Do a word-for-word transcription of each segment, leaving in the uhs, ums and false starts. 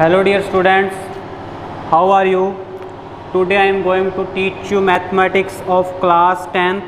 Hello dear students, how are you? Today I am going to teach you mathematics of class tenth.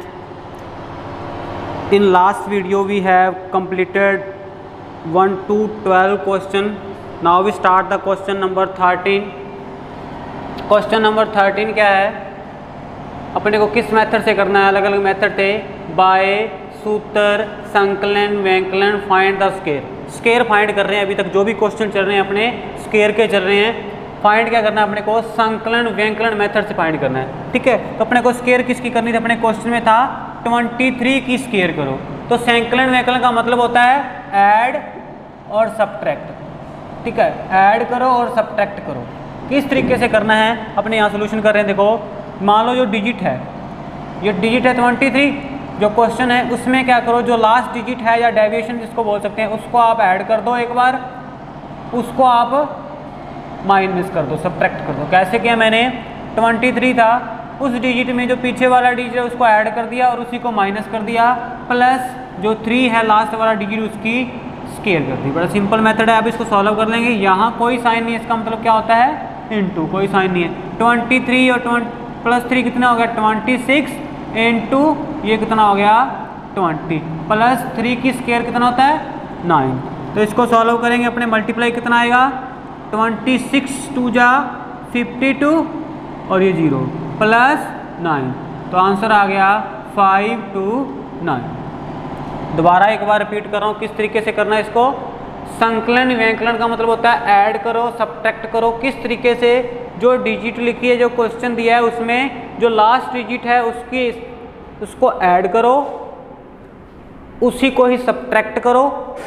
In last video we have completed one to twelve question. Now we start the question number thirteen. Question number thirteen क्या है? अपने को किस method से करना है? अलग अलग मेथड थे, बाय, सूत्र, संकलन, व्यंकलन, find the square. Square find कर रहे हैं. अभी तक जो भी क्वेश्चन चल रहे हैं अपने स्केयर के चल रहे हैं. फाइंड क्या करना है अपने को? संकलन व्यंकलन मेथड से फाइंड करना है. ठीक है, तो अपने को स्केयर किसकी करनी थी? अपने क्वेश्चन में था तेईस की स्केयर करो. तो संकलन व्यंकलन का मतलब होता है ऐड और सब्ट्रैक्ट. ठीक है, ऐड करो और सब्ट्रैक्ट करो. किस तरीके से करना है अपने यहाँ सोल्यूशन कर रहे हैं. देखो, मान लो जो डिजिट है, ये डिजिट है तेईस. जो क्वेश्चन है उसमें क्या करो, जो लास्ट डिजिट है या डेविएशन जिसको बोल सकते हैं, उसको आप ऐड कर दो एक बार, उसको आप माइनस कर दो, सब्ट्रैक्ट कर दो. कैसे किया मैंने? तेईस था, उस डिजिट में जो पीछे वाला डिजिट है उसको ऐड कर दिया और उसी को माइनस कर दिया, प्लस जो थ्री है लास्ट वाला डिजिट उसकी स्केयर कर दी. बड़ा सिंपल मेथड है. अब इसको सॉल्व कर लेंगे. यहाँ कोई साइन नहीं है, इसका मतलब क्या होता है? इनटू. कोई साइन नहीं है. तेईस और ट्वेंटी प्लस थ्री कितना हो गया? छब्बीस इनटू ये कितना हो गया? बीस प्लस थ्री की स्केयर कितना होता है? नौ. तो इसको सॉल्व करेंगे अपने. मल्टीप्लाई कितना आएगा? छब्बीस टू जा बावन और ये जीरो प्लस नौ. तो आंसर आ गया फाइव टू नाइन. दोबारा एक बार रिपीट कर रहा हूँ किस तरीके से करना है इसको. संकलन व्यंकलन का मतलब होता है ऐड करो, सब्ट्रैक्ट करो. किस तरीके से? जो डिजिट लिखी है, जो क्वेश्चन दिया है उसमें जो लास्ट डिजिट है उसकी उसको ऐड करो, उसी को ही सब्ट्रैक्ट करो,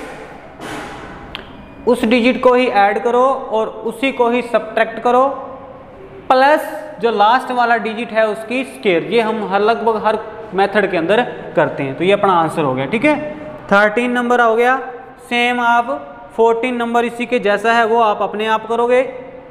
उस डिजिट को ही ऐड करो और उसी को ही सब्ट्रैक्ट करो, प्लस जो लास्ट वाला डिजिट है उसकी स्केयर. ये हम हर लगभग हर मेथड के अंदर करते हैं. तो ये अपना आंसर हो गया. ठीक है, थर्टीन नंबर हो गया. सेम आप फोर्टीन नंबर इसी के जैसा है वो आप अपने आप करोगे.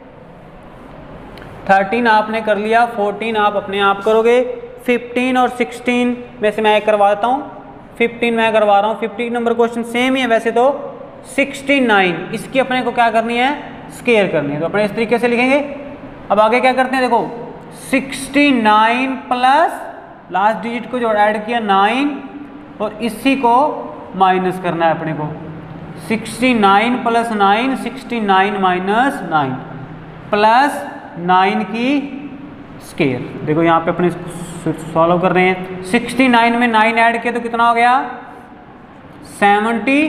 थर्टीन आपने कर लिया, फोर्टीन आप अपने आप करोगे. फिफ्टीन और सिक्सटीन में से मैं करवा देता हूँ. फिफ्टीन मैं करवा रहा हूँ. फिफ्टीन नंबर क्वेश्चन सेम ही है वैसे तो. सिक्सटी नाइन इसकी अपने को क्या करनी है? स्केयर करनी है. तो अपने इस तरीके से लिखेंगे. अब आगे क्या करते हैं? देखो, sixty nine plus last digit को जो ऐड किया नाइन और इसी को माइनस करना है अपने को. Sixty nine plus nine, sixty nine minus nine plus nine की स्केयर. देखो यहाँ पे अपने सॉल्व कर रहे हैं. सिक्सटी नाइन में नाइन ऐड किया तो कितना हो गया? सेवेंटी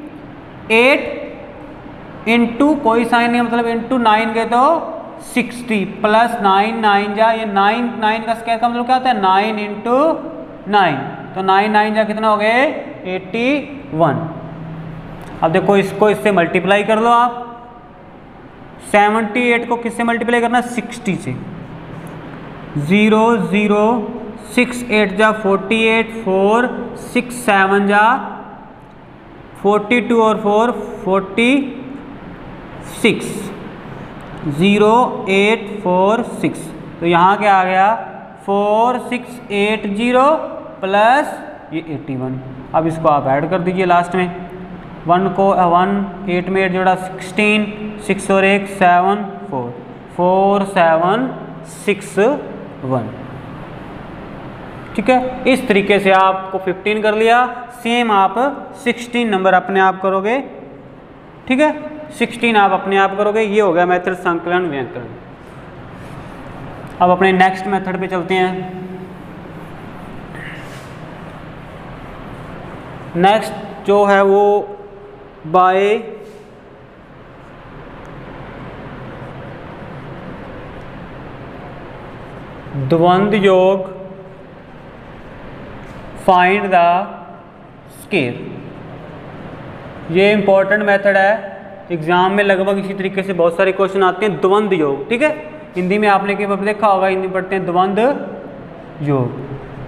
एट इंटू कोई साइन नहीं मतलब इंटू नाइन के तो सिक्सटी प्लस नाइन. नाइन जा ये नाइन, नाइन का स्केयर का मतलब क्या होता है? Nine into nine. तो नाइन नाइन जा कितना हो गए? Eighty one. अब देखो इसको इससे मल्टीप्लाई कर लो आप. अठहत्तर को किससे मल्टीप्लाई करना? सिक्सटी से. ज़ीरो ज़ीरो सिक्स एट जा forty eight, four six seven जा फोर्टी टू और four forty six, zero eight four six. तो यहाँ क्या आ गया? Four six eight zero plus ये एट्टी वन. अब इसको आप ऐड कर दीजिए लास्ट में. वन को वन एट में एट जोड़ा सिक्सटीन, सिक्स और एक seven, four four seven six one. ठीक है, इस तरीके से आपको फिफ्टीन कर लिया. सेम आप सिक्सटीन नंबर अपने आप करोगे. ठीक है, सिक्सटीन आप अपने आप करोगे. ये हो गया मेथड संकलन व्यंकलन. अब अपने नेक्स्ट मेथड पे चलते हैं. नेक्स्ट जो है वो बाय द्वंद्व योग फाइंड द स्केयर. ये इंपॉर्टेंट मेथड है. एग्जाम में लगभग इसी तरीके से बहुत सारे क्वेश्चन आते हैं. द्वंद्व योग. ठीक है, हिंदी में आपने कहीं पर देखा होगा, हिंदी पढ़ते हैं द्वंद्व योग.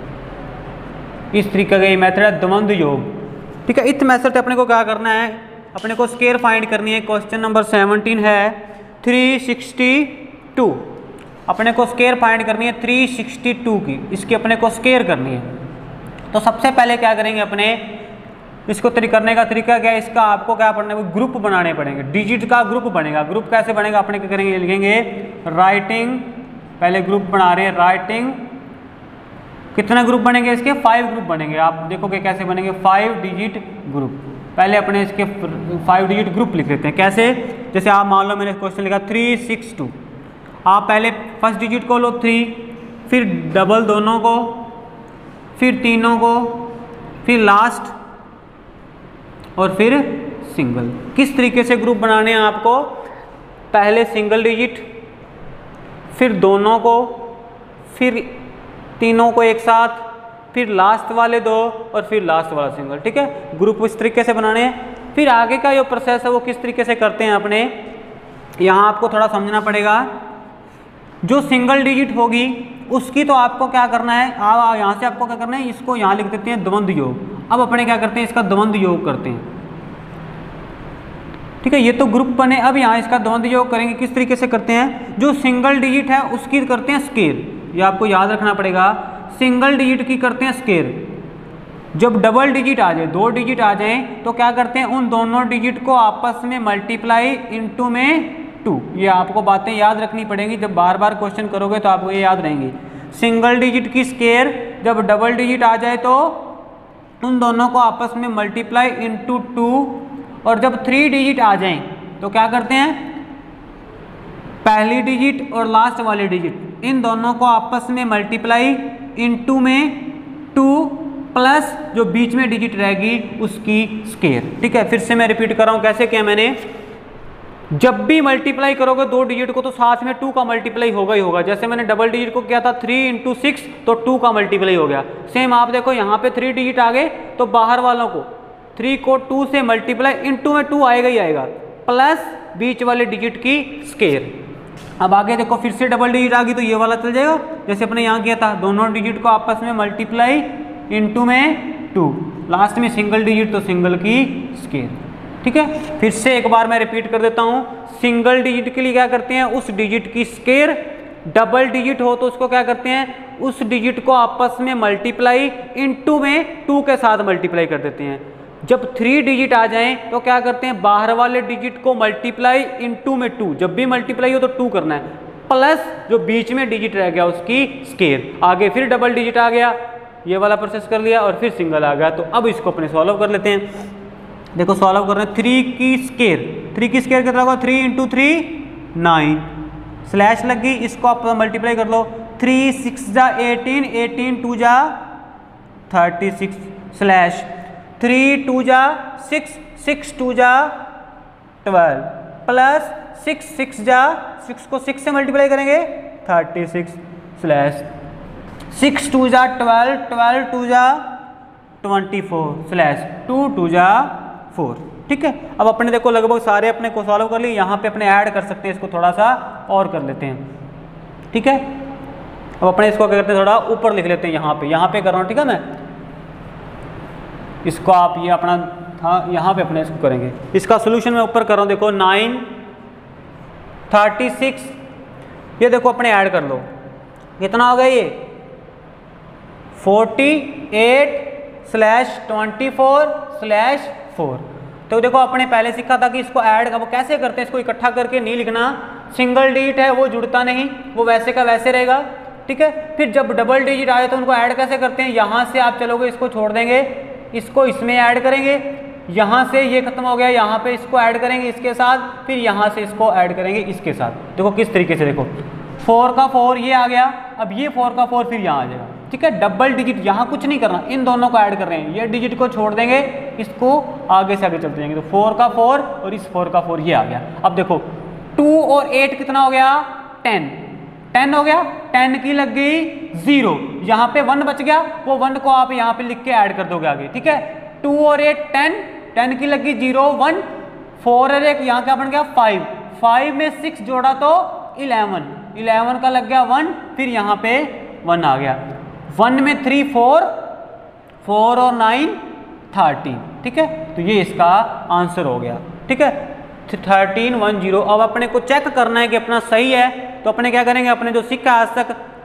इस तरीके का ये मेथड है द्वंद्व योग. ठीक है, इस मेथड से अपने को क्या करना है? अपने को स्केयर फाइंड करनी है. क्वेश्चन नंबर सेवनटीन है थ्री सिक्सटी टू. अपने को स्केयर फाइंड करनी है थ्री सिक्सटी टू की. इसकी अपने को स्केयर करनी है. तो सबसे पहले क्या करेंगे? अपने इसको तरी करने का तरीका क्या है, इसका आपको क्या पढ़ना है, ग्रुप बनाने पड़ेंगे, डिजिट का ग्रुप बनेगा। ग्रुप कैसे बनेगा, अपने क्या करेंगे, लिखेंगे राइटिंग, पहले ग्रुप बना रहे हैं राइटिंग, कितने ग्रुप बनेंगे इसके, फाइव ग्रुप बनेंगे। आप देखोगे कैसे बनेंगे, फाइव डिजिट ग्रुप। पहले अपने इसके फाइव डिजिट ग्रुप लिख लेते हैं। कैसे, जैसे आप मान लो मैंने क्वेश्चन लिखा थ्री सिक्स टू, आप पहले फर्स्ट डिजिट को लो थ्री, फिर डबल दोनों को, फिर तीनों को, फिर लास्ट और फिर सिंगल। किस तरीके से ग्रुप बनाने हैं आपको, पहले सिंगल डिजिट, फिर दोनों को, फिर तीनों को एक साथ, फिर लास्ट वाले दो और फिर लास्ट वाला सिंगल। ठीक है, ग्रुप इस तरीके से बनाने हैं। फिर आगे का जो प्रोसेस है वो किस तरीके से करते हैं अपने, यहाँ आपको थोड़ा समझना पड़ेगा। जो सिंगल डिजिट होगी उसकी तो आपको क्या करना है, आ, यहाँ से आपको क्या करना है, इसको यहाँ लिख देते हैं द्वंद्व योग। अब अपने क्या करते हैं, इसका द्वंद्व योग करते हैं। ठीक है, ये तो ग्रुप बने। अब यहाँ इसका द्वंद्व योग करेंगे, किस तरीके से करते हैं, जो सिंगल डिजिट है उसकी करते हैं स्केयर, ये आपको याद रखना पड़ेगा। सिंगल डिजिट की करते हैं स्केयर, जब डबल डिजिट आ जाए, दो डिजिट आ जाए तो क्या करते हैं, उन दोनों डिजिट को आपस में मल्टीप्लाई इनटू में टू। ये आपको बातें याद रखनी पड़ेंगी, जब बार बार क्वेश्चन करोगे तो आपको ये याद रहेंगी। सिंगल डिजिट की स्केयर, जब डबल डिजिट आ जाए तो उन दोनों को आपस में मल्टीप्लाई इनटू टू, और जब थ्री डिजिट आ जाएं तो क्या करते हैं, पहली डिजिट और लास्ट वाले डिजिट इन दोनों को आपस में मल्टीप्लाई इनटू में टू प्लस जो बीच में डिजिट रहेगी उसकी स्केयर। ठीक है, फिर से मैं रिपीट कर रहा हूं कैसे किया मैंने। जब भी मल्टीप्लाई करोगे दो डिजिट को तो साथ में टू का मल्टीप्लाई होगा ही होगा। जैसे मैंने डबल डिजिट को किया था थ्री इंटू सिक्स तो टू का मल्टीप्लाई हो गया। सेम आप देखो यहाँ पे थ्री डिजिट आ गए तो बाहर वालों को थ्री को टू से मल्टीप्लाई इनटू में टू आएगा ही आएगा, प्लस बीच वाले डिजिट की स्केयर। अब आगे देखो फिर से डबल डिजिट आ गई तो ये वाला चल जाएगा, जैसे अपने यहाँ किया था, दोनों डिजिट को आपस में मल्टीप्लाई इनटू में टू, लास्ट में सिंगल डिजिट तो सिंगल की स्केयर। ठीक है, फिर से एक बार मैं रिपीट कर देता हूँ। सिंगल डिजिट के लिए क्या करते हैं, उस डिजिट की स्केयर, डबल डिजिट हो तो उसको क्या करते हैं, उस डिजिट को आपस में मल्टीप्लाई इनटू में टू के साथ मल्टीप्लाई कर देते हैं। जब थ्री डिजिट आ जाएं तो क्या करते हैं, बाहर वाले डिजिट को मल्टीप्लाई इनटू में टू, जब भी मल्टीप्लाई हो तो टू करना है, प्लस जो बीच में डिजिट रह गया उसकी स्केयर। आगे फिर डबल डिजिट आ गया, ये वाला प्रोसेस कर लिया, और फिर सिंगल आ गया। तो अब इसको अपने सॉल्व कर लेते हैं। देखो सॉल्व कर रहे हैं, थ्री की स्केयर, थ्री की स्केयर कितना होगा, three into three nine, slash लग गई, इसको आप मल्टीप्लाई कर लो, थ्री सिक्स जा एटीन, एटीन टू जा thirty six, slash three two जा सिक्स, सिक्स टू जा ट्वेल्व, प्लस सिक्स सिक्स जा, सिक्स को सिक्स से मल्टीप्लाई करेंगे thirty six, slash six two जा ट्वेल्व, ट्वेल्व टू जा twenty four, slash two two जा फोर। ठीक है, अब अपने देखो लगभग सारे अपने को सॉल्व कर लिए। यहाँ पे अपने ऐड कर सकते हैं, इसको थोड़ा सा और कर लेते हैं। ठीक है, अब अपने इसको क्या करते हैं, थोड़ा ऊपर लिख लेते हैं, यहाँ पे यहाँ पे कर रहा हूँ। ठीक है, मैं इसको आप ये अपना था यहाँ पे अपने इसको करेंगे, इसका सोल्यूशन मैं ऊपर कर रहा हूँ। देखो नाइन थर्टी सिक्स, ये देखो अपने ऐड कर लो, कितना हो गया ये forty eight slash twenty four slash four. तो देखो अपने पहले सीखा था कि इसको ऐड अब कैसे करते हैं, इसको इकट्ठा करके नहीं लिखना, सिंगल डिजिट है वो जुड़ता नहीं, वो वैसे का वैसे रहेगा। ठीक है, फिर जब डबल डिजिट आए तो उनको ऐड कैसे करते हैं, यहाँ से आप चलोगे, इसको छोड़ देंगे, इसको इसमें ऐड करेंगे, यहाँ से ये खत्म हो गया, यहाँ पे इसको ऐड करेंगे इसके साथ, फिर यहाँ से इसको ऐड करेंगे इसके साथ। देखो किस तरीके से, देखो फोर का फोर ये आ गया, अब ये फोर का फोर फिर यहाँ आ जाएगा। ठीक है, डबल डिजिट यहाँ कुछ नहीं करना, इन दोनों को ऐड कर रहे हैं, ये डिजिट को छोड़ देंगे, इसको आगे से आगे चलते जाएंगे। तो फोर का फोर और इस फोर का फोर ये आ गया। अब देखो टू और एट कितना हो गया, टेन, टेन हो गया, टेन की लग गई जीरो, यहाँ पे वन बच गया, वो वन को आप यहाँ पे लिख के ऐड कर दोगे आगे। ठीक है, टू और एट टेन, टेन की लग गई जीरो वन, फोर और एक यहाँ क्या बन गया फाइव, फाइव में सिक्स जोड़ा तो इलेवन, इलेवन का लग गया वन, फिर यहाँ पे वन आ गया, वन में थ्री फोर, फोर और नाइन थर्टीन। ठीक है, तो ये इसका आंसर हो गया। ठीक है, थर्टीन वन जीरो। अब अपने को चेक करना है कि अपना सही है, तो अपने क्या करेंगे, अपने जो सीखा आज तक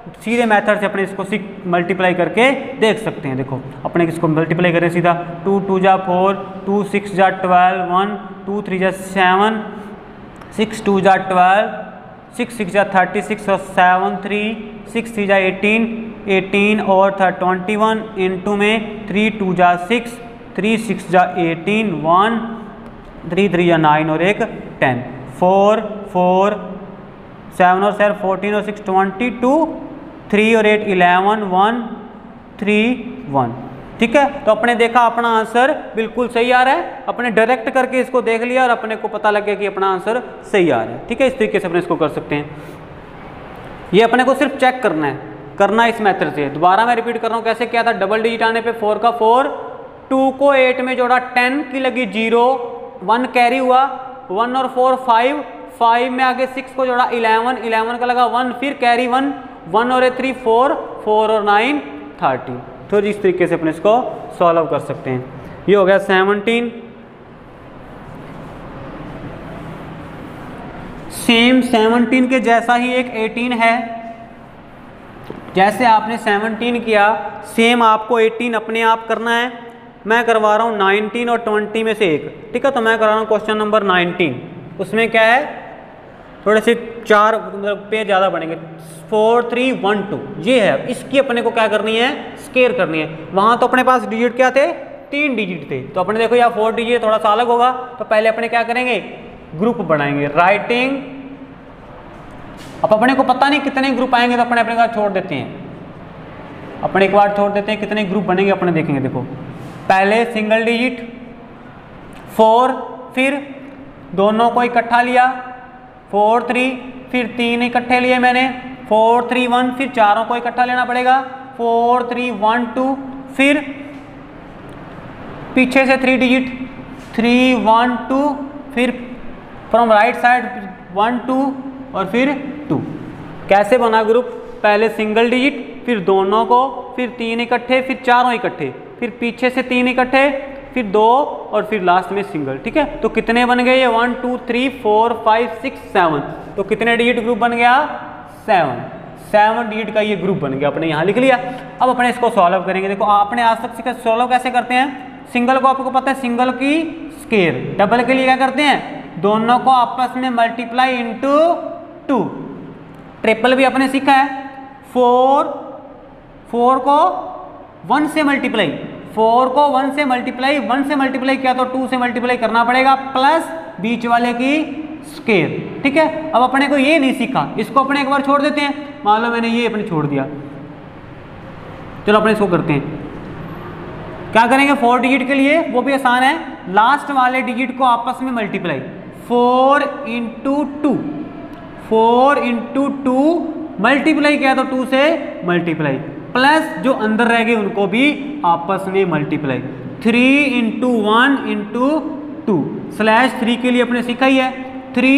सीधे मेथड से अपने इसको मल्टीप्लाई करके देख सकते हैं। देखो अपने इसको मल्टीप्लाई करें सीधा, टू टू जा फोर, टू सिक्स जा ट्वेल्व, वन टू थ्री जा सेवन, सिक्स टू जा ट्वेल्व, सिक्स सिक्स जा थर्टी सिक्स और सेवन थ्री, सिक्स थ्री जा एटीन, एटीन और था ट्वेंटी वन, इंटू में थ्री टू जा सिक्स, थ्री सिक्स जा एटीन, वन थ्री थ्री जा नाइन और एक टेन, फोर फोर, सेवन और सेवन फोर्टीन और सिक्स ट्वेंटी टू, थ्री और eight eleven, one three one. ठीक है, तो अपने देखा अपना आंसर बिल्कुल सही आ रहा है, अपने डायरेक्ट करके इसको देख लिया और अपने को पता लग गया कि अपना आंसर सही आ रहा है। ठीक है, इस तरीके से अपने इसको कर सकते हैं। ये अपने को सिर्फ चेक करना है, करना इस मेथड से। दोबारा मैं रिपीट कर रहा हूँ कैसे किया था। डबल डिजिट आने पे फोर का फोर, टू को एट में जोड़ा, टेन की लगी जीरो, वन कैरी हुआ, वन और फोर फाइव, फाइव में आगे सिक्स को जोड़ा, इलेवन, इलेवन का लगा वन, फिर कैरी वन, वन और ए थ्री फोर, फोर और नाइन थर्टी। तो इस तरीके से अपने इसको सॉल्व कर सकते हैं। ये हो गया सेवनटीन। सेम सेवनटीन के जैसा ही एक एटीन है। जैसे आपने सेवनटीन किया सेम आपको एटीन अपने आप करना है। मैं करवा रहा हूँ नाइनटीन और ट्वेंटी में से एक। ठीक है, तो मैं करा रहा हूँ क्वेश्चन नंबर नाइनटीन। उसमें क्या है, थोड़े से चार मतलब पे ज़्यादा बनेंगे, फोर थ्री वन टू ये है। इसकी अपने को क्या करनी है, स्केयर करनी है। वहाँ तो अपने पास डिजिट क्या थे, तीन डिजिट थे। तो अपने देखो यहाँ फोर डिजिट थोड़ा सा अलग होगा, तो पहले अपने क्या करेंगे, ग्रुप बनाएंगे। राइटिंग, अब अपने को पता नहीं कितने ग्रुप आएंगे, तो अपने अपने का छोड़ देते हैं। अपने एक बार छोड़ देते हैं, कितने ग्रुप बनेंगे अपने देखेंगे। देखो पहले सिंगल डिजिट फोर, फिर दोनों को इकट्ठा लिया फोर थ्री, फिर तीन इकट्ठे लिए मैंने फोर थ्री वन, फिर चारों को इकट्ठा लेना पड़ेगा फोर थ्री वन टू, फिर पीछे से three digit three one two, फिर from right side one two और फिर टू। कैसे बना ग्रुप, पहले सिंगल डिजिट, फिर दोनों को, फिर तीन इकट्ठे, फिर चारों इकट्ठे, फिर पीछे से तीन इकट्ठे, फिर दो और फिर लास्ट में सिंगल। ठीक है, तो कितने बन गए ये, one two three four five six seven. तो कितने डिजिट ग्रुप बन गया, सेवन। सेवन डिजिट का ये ग्रुप बन गया, अपने यहाँ लिख लिया। अब अपने इसको सॉल्व करेंगे। देखो आपने आज तक सीखा सॉल्व कैसे करते हैं। सिंगल को आपको पता है, सिंगल की स्केयर। डबल के लिए क्या करते हैं, दोनों को आपस में मल्टीप्लाई इंटू टू। ट्रिपल भी अपने सीखा है, फोर फोर को वन से मल्टीप्लाई, फोर को वन से मल्टीप्लाई, वन से मल्टीप्लाई किया तो टू से मल्टीप्लाई करना पड़ेगा, प्लस बीच वाले की स्केयर। ठीक है, अब अपने को ये नहीं सीखा, इसको अपने एक बार छोड़ देते हैं। मान लो मैंने ये अपने छोड़ दिया, चलो अपने इसको करते हैं। क्या करेंगे, फोर डिजिट के लिए वो भी आसान है, लास्ट वाले डिजिट को आपस में multiply, four into two, four into two multiply किया तो टू से मल्टीप्लाई, प्लस जो अंदर रह गए उनको भी आपस में multiply, three into one into two. Slash three के लिए अपने सीखा ही है, थ्री,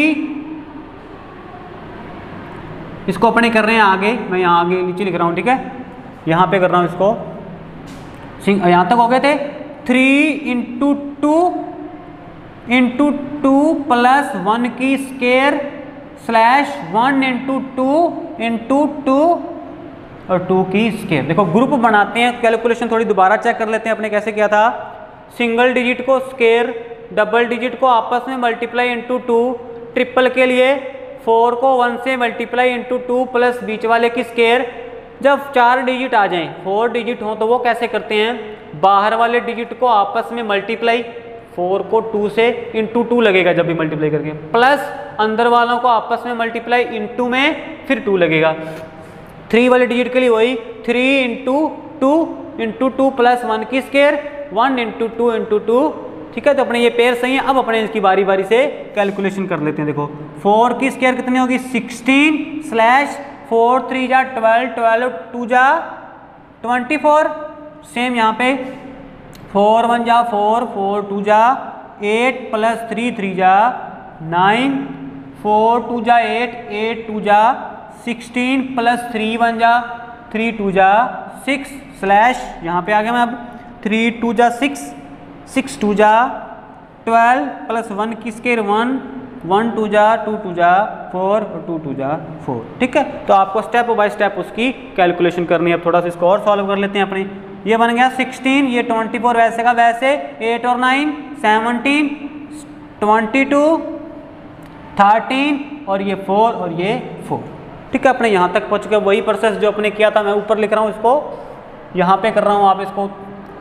इसको अपने कर रहे हैं आगे, मैं यहाँ आगे नीचे लिख रहा हूँ। ठीक है, यहाँ पे कर रहा हूँ इसको, यहाँ तक हो गए थे। Three into two into two plus one की square, slash one into two into two और टू की स्केयर। देखो ग्रुप बनाते हैं, कैलकुलेशन थोड़ी दोबारा चेक कर लेते हैं अपने कैसे किया था। सिंगल डिजिट को स्केयर, डबल डिजिट को आपस में मल्टीप्लाई इंटू टू, ट्रिपल के लिए फोर को वन से मल्टीप्लाई इंटू टू प्लस बीच वाले की स्केयर। जब चार डिजिट आ जाएं, फोर डिजिट हो, तो वो कैसे करते हैं, बाहर वाले डिजिट को आपस में मल्टीप्लाई, फोर को टू से इंटू टू लगेगा जब भी मल्टीप्लाई करके, प्लस अंदर वालों को आपस में मल्टीप्लाई इंटू में फिर टू लगेगा। थ्री वाले डिजिट के लिए वही, three into two into two plus one की square, one into two into two. ठीक है, तो अपने ये पेयर सही है। अब अपने इसकी बारी बारी से कैलकुलेशन कर लेते हैं। देखो फोर की स्केयर कितनी होगी, सिक्सटीन, स्लैश फोर थ्री जा ट्वेल्व, ट्वेल्व टू जा ट्वेंटी फोर। सेम यहाँ पे फोर वन जा फोर, फोर टू जा एट, प्लस थ्री थ्री जा नाइन, फोर टू जा एट, एट टू जा सिक्सटीन, प्लस थ्री वन जा थ्री टू जा सिक्स, स्लैश यहाँ पे आ गया मैं अब, थ्री टू जा सिक्स, सिक्स टू जा ट्वेल्व, प्लस वन की स्केयर वन, वन टू जा टू टू जा फोर और टू टू जा फोर। ठीक है, तो आपको स्टेप बाय स्टेप उसकी कैलकुलेशन करनी है। अब थोड़ा सा इसको और सॉल्व कर लेते हैं अपने। ये बन गया सिक्सटीन, ये ट्वेंटी फोर वैसे का वैसे, एट और nine seventeen, twenty two, thirteen और ये फोर और ये फोर। ठीक है, अपने यहाँ तक पहुँच गए। वही प्रोसेस जो अपने किया था मैं ऊपर लिख रहा हूँ, इसको यहाँ पे कर रहा हूँ। आप इसको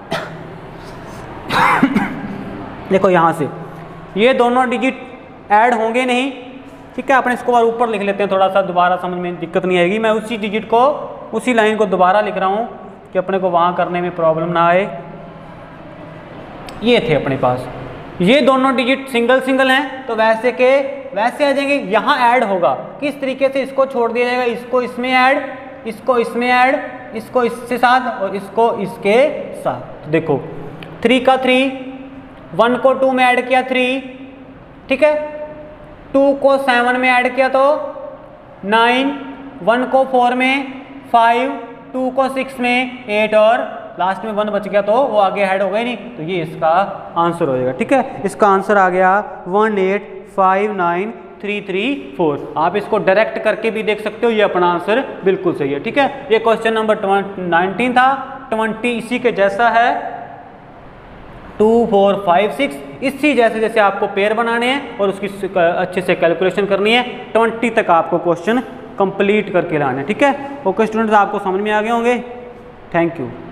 देखो यहाँ से ये दोनों डिजिट ऐड होंगे नहीं। ठीक है, अपने इसको बार ऊपर लिख लेते हैं, थोड़ा सा दोबारा समझ में दिक्कत नहीं आएगी। मैं उसी डिजिट को, उसी लाइन को दोबारा लिख रहा हूँ कि अपने को वहाँ करने में प्रॉब्लम ना आए। ये थे अपने पास, ये दोनों डिजिट सिंगल सिंगल हैं तो वैसे के वैसे आ जाएंगे। यहाँ ऐड होगा किस तरीके से, इसको छोड़ दिया जाएगा, इसको इसमें ऐड, इसको इसमें ऐड, इसको इसके साथ और इसको इसके साथ। तो देखो थ्री का थ्री, वन को टू में ऐड किया थ्री, ठीक है, टू को सेवन में ऐड किया तो नाइन, वन को फोर में फाइव, टू को सिक्स में एट और लास्ट में वन बच गया तो वो आगे ऐड हो गए नहीं, तो ये इसका आंसर हो जाएगा। ठीक है, इसका आंसर आ गया one eight five nine three three four. आप इसको डायरेक्ट करके भी देख सकते हो, ये अपना आंसर बिल्कुल सही है। ठीक है, ये क्वेश्चन नंबर नाइनटीन था, ट्वेंटी इसी के जैसा है, टू फोर फाइव सिक्स इसी जैसे जैसे आपको पेयर बनाने हैं और उसकी अच्छे से कैलकुलेशन करनी है। ट्वेंटी तक आपको क्वेश्चन कंप्लीट करके लाना है। ठीक है, ओके स्टूडेंट्स, आपको समझ में आ गए होंगे। Thank you.